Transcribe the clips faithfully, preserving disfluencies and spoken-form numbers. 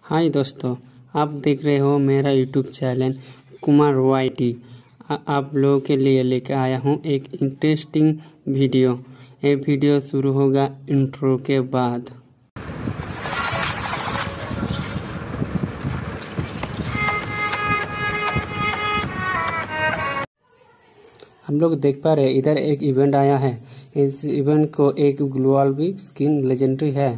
हाय दोस्तों, आप देख रहे हो मेरा YouTube channel Kumar Y T. आप लोगों के लिए लेकर आया हूँ एक इंटरेस्टिंग वीडियो। ये वीडियो शुरू होगा इंट्रो के बाद। हम लोग देख पा रहे हैं इधर एक इवेंट आया है। इस इवेंट को एक ग्लोबल भी स्किन लेजेंडरी है।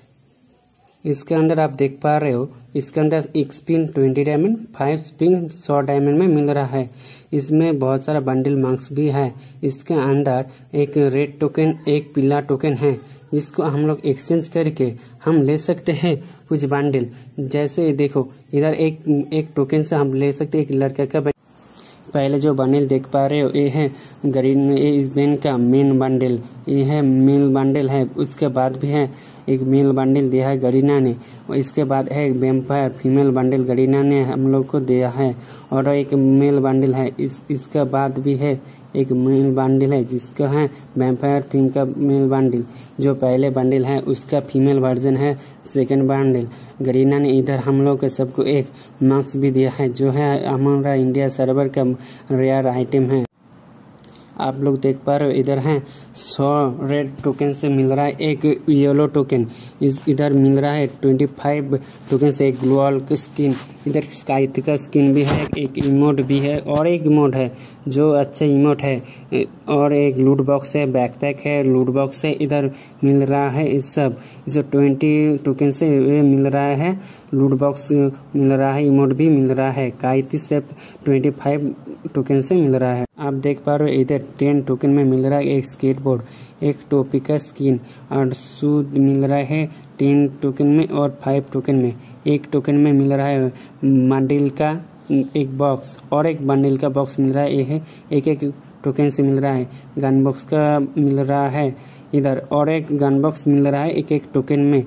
इसके अंदर आप देख पा रहे हो, इसके अंदर एक spin twenty diamond, five spin सौ डायमंड में मिल रहा है। इसमें बहुत सारा बंडल मार्क्स भी है। इसके अंदर एक रेड टोकन, एक पीला टोकन है, जिसको हम लोग एक्सचेंज करके हम ले सकते हैं कुछ बंडल। जैसे देखो इधर एक एक टोकन से हम ले सकते हैं एक लड़का का। पहले जो बंडल देख पा रहे हो ये है ग्रीन, ये इस बैन का मेन बंडल, ये है मेल बंडल है। उसके बाद भी है एक मेल बंडल दिया है गरीना ने, और इसके बाद है एक वेम्पायर फीमेल बंडल गरीना ने हम लोग को दिया है, और एक मेल बंडल है। इस इसके बाद भी है एक मेल बंडल है जिसका है वेम्पायर थीम का मेल बंडल। जो पहले बंडल है उसका फीमेल वर्जन है सेकंड बंडल। गरीना ने इधर हम लोग के सबको एक मार्क्स भी दिया है, जो है हमारा इंडिया सर्वर का रेयर आइटम है। आप लोग देख पा रहे हो इधर है सौ रेड टोकन से मिल रहा है एक येलो टोकन। इस इधर मिल रहा है पच्चीस टोकन से एक ग्लोबल स्किन। इधर स्काई का स्किन भी है, एक इमोट भी है, और एक इमोट है जो अच्छा इमोट है, और एक लूट बॉक्स है, बैकपैक है, लूट बॉक्स है। इधर मिल रहा है इस सब इस ट्वेंटी टोकन से ये मिल रहा है, लूट बॉक्स मिल रहा है, इमोट भी मिल रहा है। काइती से ट्वेंटी फाइव टोकन से मिल रहा है। आप देख पा रहे हो इधर टेन टोकन में मिल रहा है एक स्केटबोर्ड, एक टोपी का स्किन, और शूज मिल रहा है टेन टोकन में, और फाइव टोकन में। एक टोकन में मिल रहा है बंडल का एक बॉक्स, और एक बंडल का बॉक्स मिल रहा है। ये है एक एक टोकन से मिल रहा है। गन बॉक्स का मिल रहा है इधर, और एक गन बॉक्स मिल रहा है एक एक टोकन में।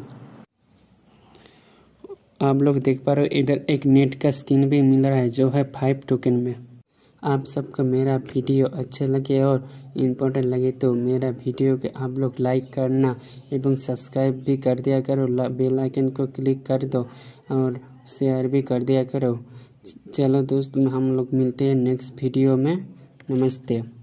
आप लोग देख पा रहे हो इधर एक नेट का स्किन भी मिल रहा है, जो है फाइव टोकन में। आप सबको मेरा वीडियो अच्छे लगे और इम्पोर्टेंट लगे तो मेरा वीडियो के आप लोग लाइक करना एवं सब्सक्राइब भी कर दिया करो। बेल आइकन को क्लिक कर दो और शेयर भी कर दिया करो। चलो दोस्त, हम लोग मिलते हैं नेक्स्ट वीडियो में। नमस्ते।